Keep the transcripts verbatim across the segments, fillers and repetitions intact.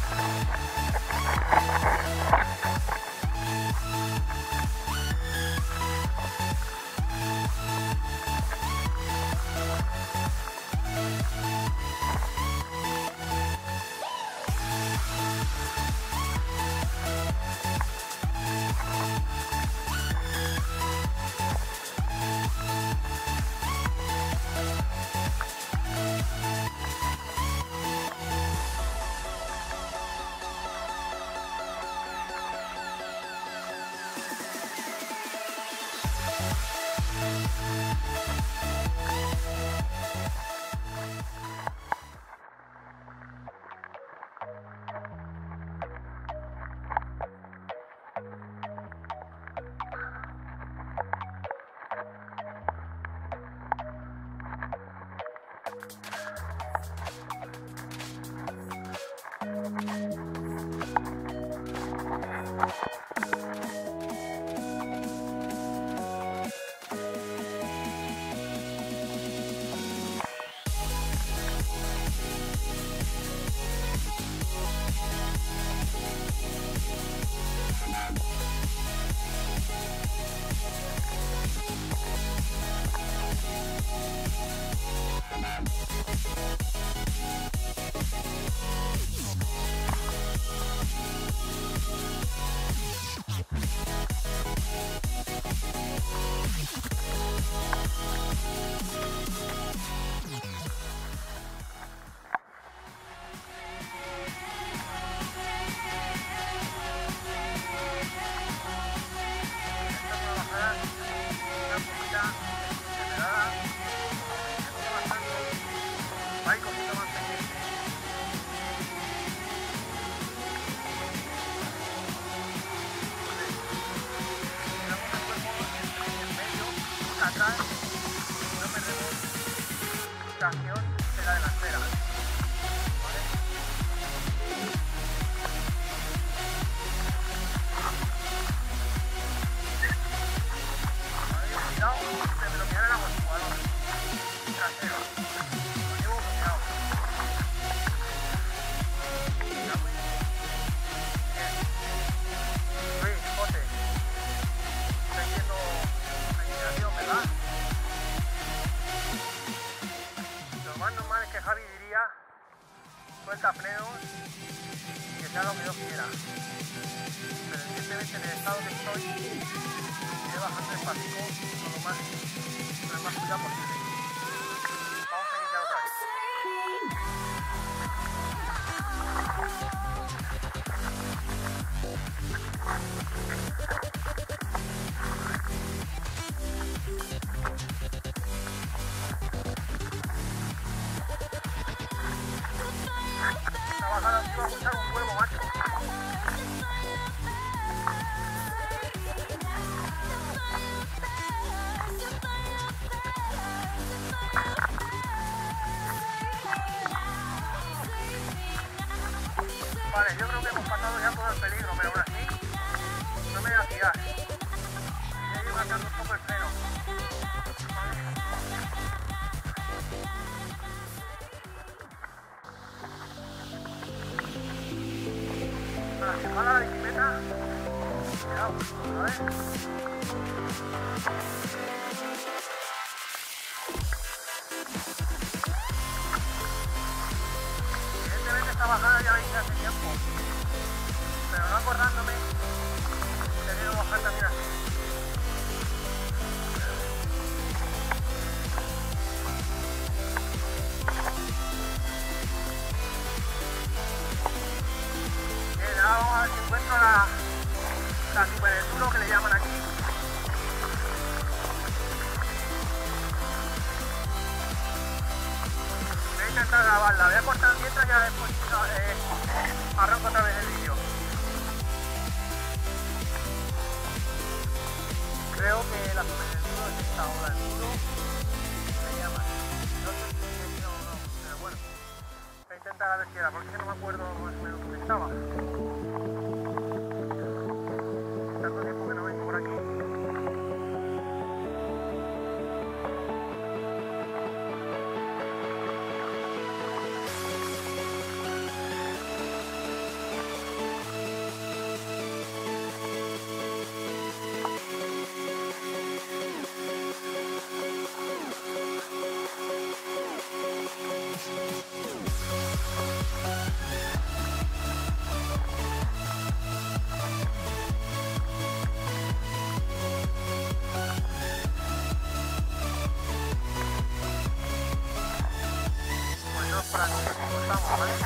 De la delantera, ¿vale? Cuidado, de bloquear el amortiguador trasero. Lo llevo bloqueado. Luis, José, estoy viendo la inspiración, ¿verdad? Lo más normal es que Javi diría suelta frenos y que sea lo que Dios quiera, pero evidentemente en el estado que estoy iré bajando despacito con lo más, con el más cuidado posible. Vamos a iniciar otra vez. Esta bajada aquí va a gustar un huevo, macho. Vale, yo creo que hemos pasado ya todo el peligro, pero aún así no me voy a tirar. Voy a ir marcando un poco el freno. Para que para la bicicleta, cuidado, ¿sabes? Evidentemente esta bajada ya la hice hace tiempo, pero no acordándome, he tenido que bajar también así. Bien, ahora vamos a ver si encuentro la, la super enduro que le llaman aquí. Voy a intentar grabarla, voy a cortar mientras ya después eh, arranco otra vez el vídeo. Creo que la super enduro es esta o la enduro se llama. No sé si es o no, pero bueno. Voy a intentar a ver si era, porque es que no me acuerdo más o menos dónde estaba. Tanto tiempo que no vengo por aquí. estamos, ¿vale?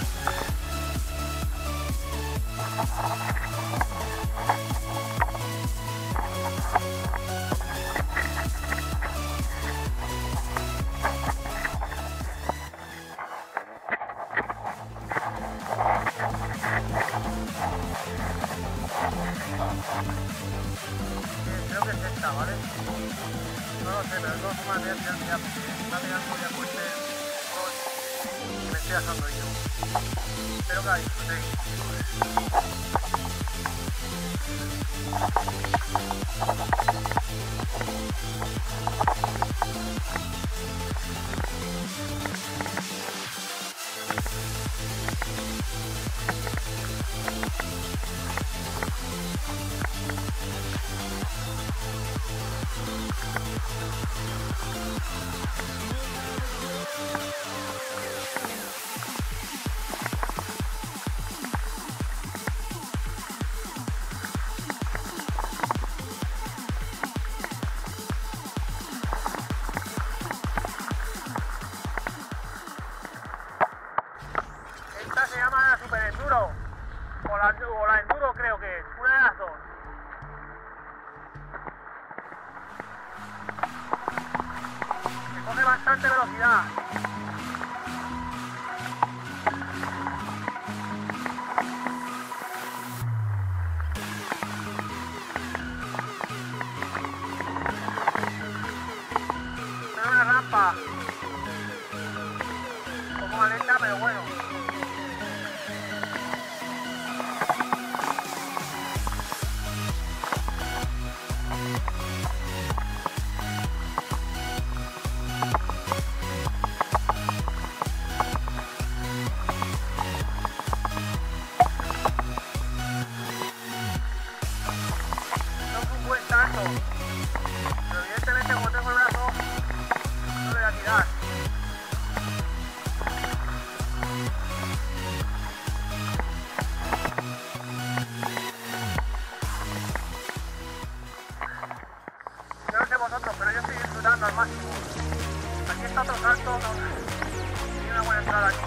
Creo que es esta, ¿vale? No lo sé, pero de todas formas ya, ya, ya, está pegando ya fuerte el sol y me estoy asando yo. Espero que la disfrutéis. Esta se llama la Super Enduro o la, o la Enduro, creo que es una de las dos. Que coge bastante velocidad. No es una rampa un poco lenta, pero bueno. Pero evidentemente como tengo el brazo no le voy a tirar. Yo no sé vosotros, pero yo estoy disfrutando al máximo. Aquí está otro salto, no, tiene una buena entrada aquí.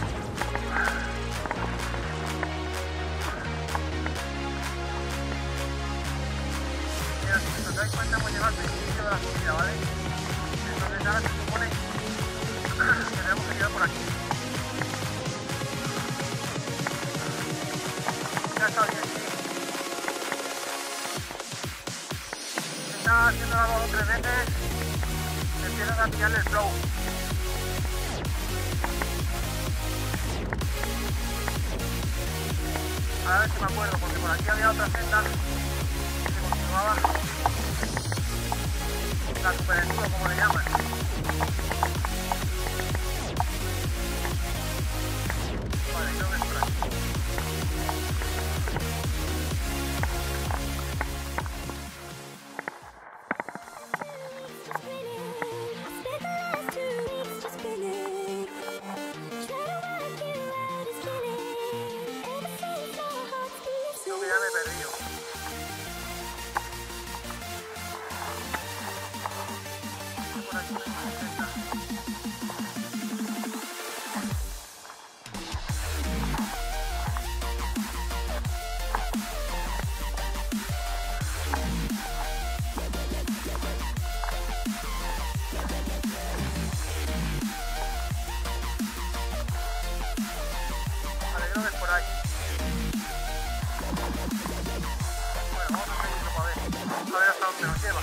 Mira, si os dais cuenta hemos llegado al principio de la subida, ¿vale? Entonces ahora se supone que tenemos que tirar por aquí. Ya está bien, sí. Si estás haciendo la dos o tres veces, empiezas a pillarle el flow. A ver si me acuerdo, porque por aquí había otra senda que continuaba la Super Enduro, como le llaman. Vale, creo que es por aquí. Creo que ya me he perdido. Por aquí no hay senda. Vale, creo que es por ahí. Bueno, vamos a seguirlo para ver. A ver hasta dónde nos lleva.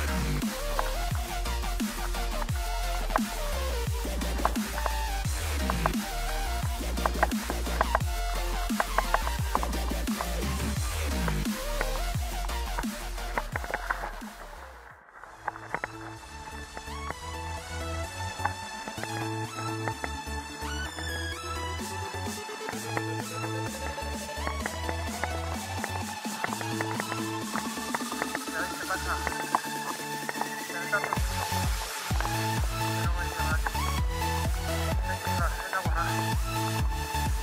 A ver qué pasa. Se me está todo. Que no me lleva aquí. Hay que borrar, hay que borrar.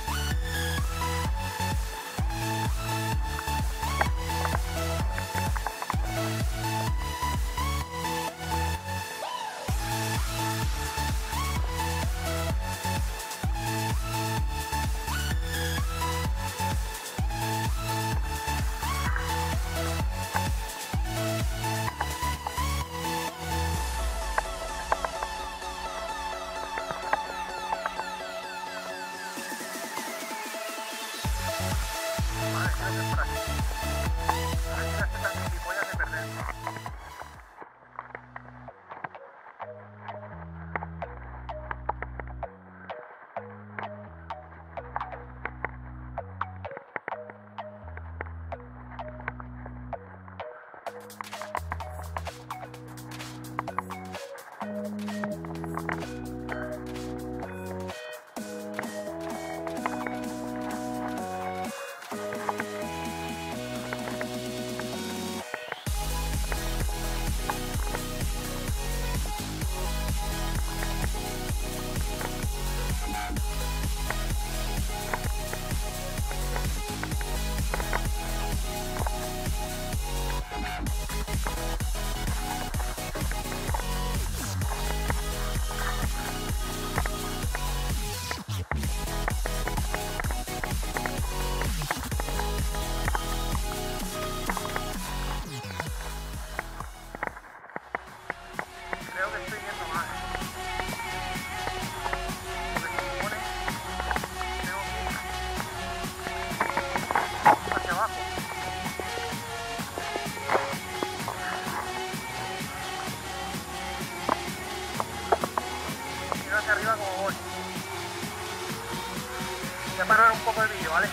vídeo, ¿vale?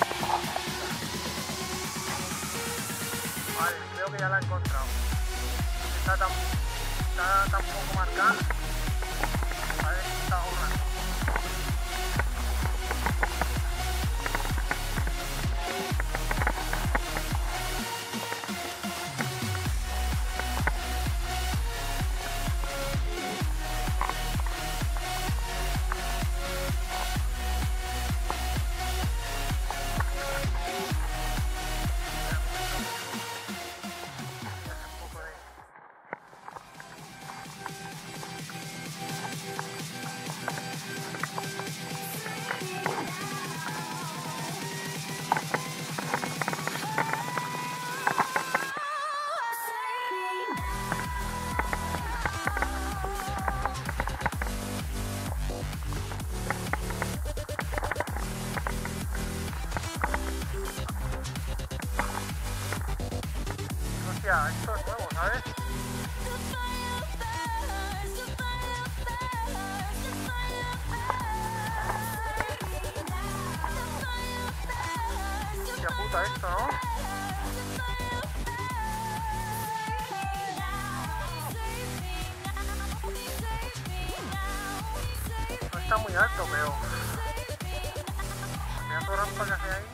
Vale, creo que ya la he encontrado. Está tan, está tan poco marcada. Vale, está una. Hostia, esto es nuevo, ¿sabes? Hostia puta esto, ¿no? No está muy alto, pero... Mira toda rampa que hace ahí.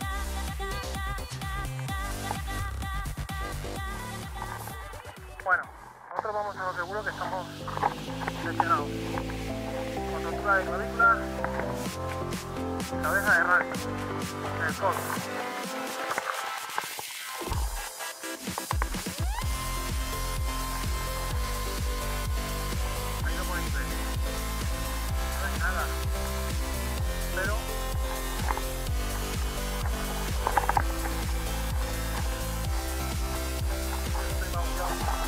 Bueno, nosotros vamos a lo seguro que estamos lesionados. Con rotura de clavícula, cabeza de radio, en el codo. Ahí lo ponéis ver. No es nada. Pero... estoy magullado.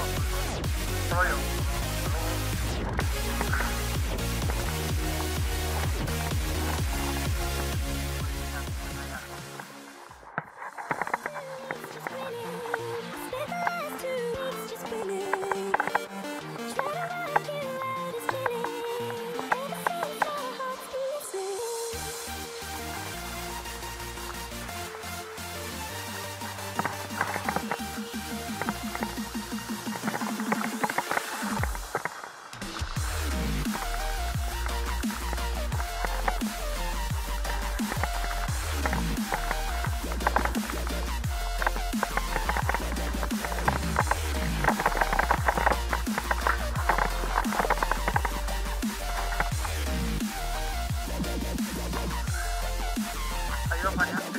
Solo yo. Ayuda variante.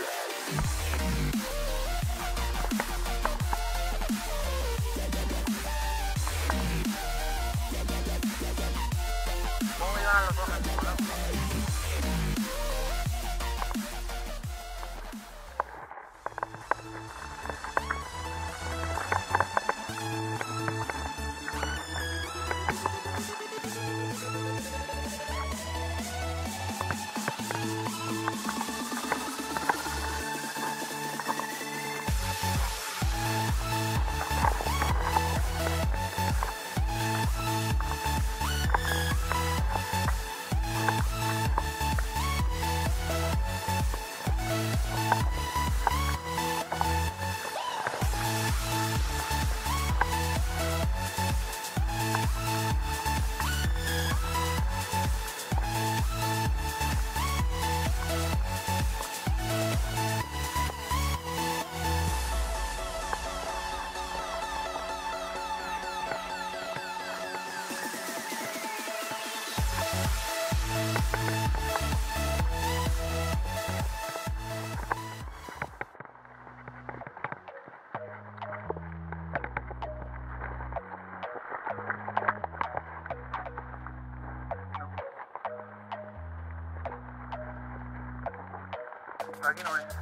¿Cómo iban los dos articulados? Aquí no es.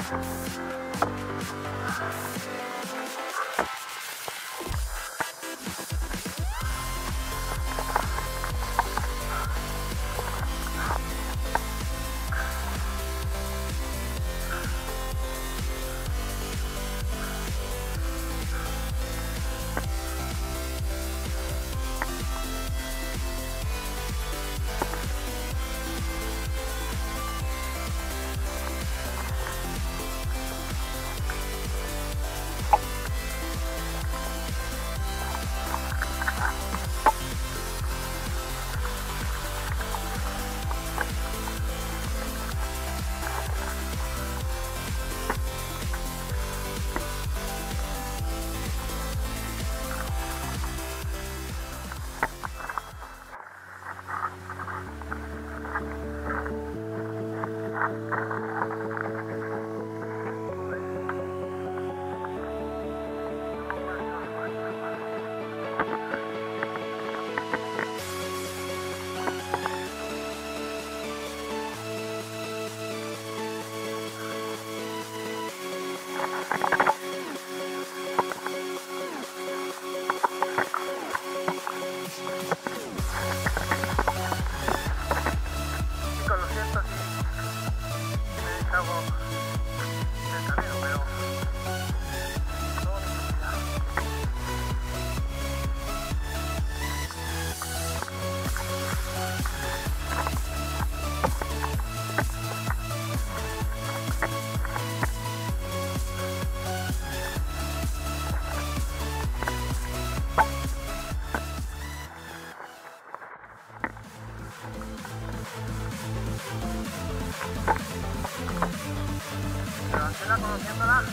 Pero Angela, conociéndola,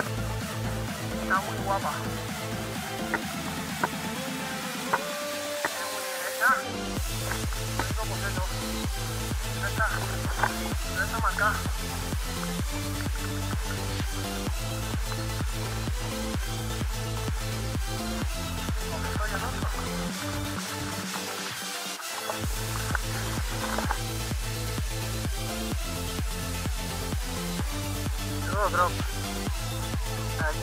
está muy guapa. Es muy derecha. Esto pues eso. No está, no está marcada. Como estoy al otro. Luego drop. Ahí.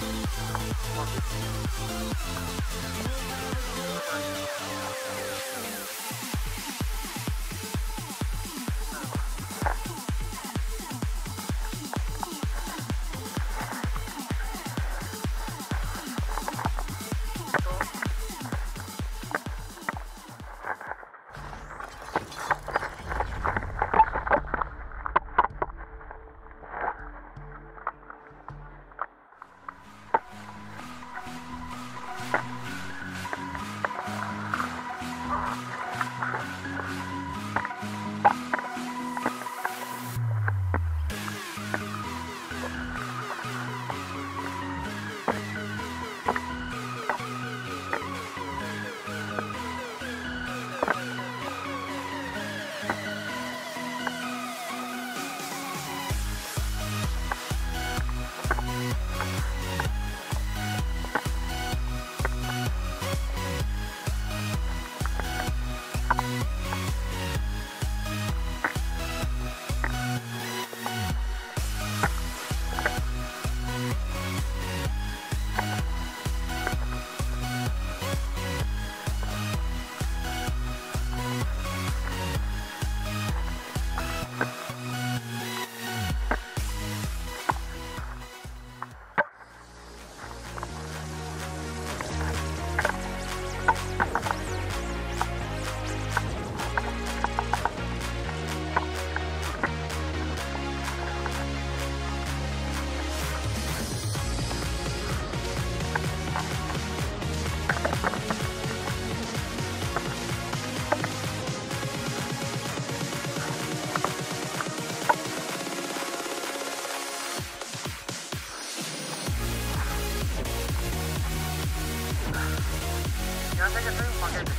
Ya sé que soy un paquete,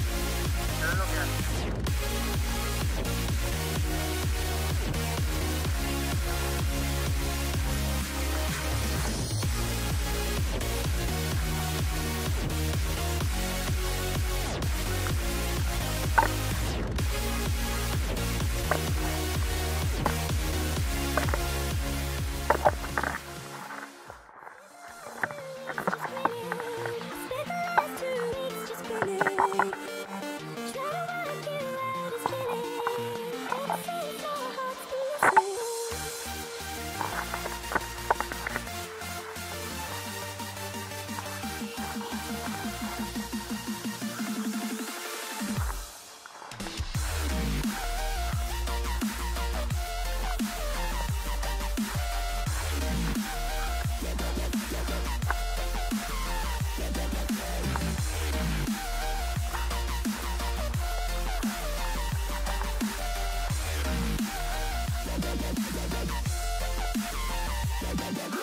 pero es lo que hay. Yeah.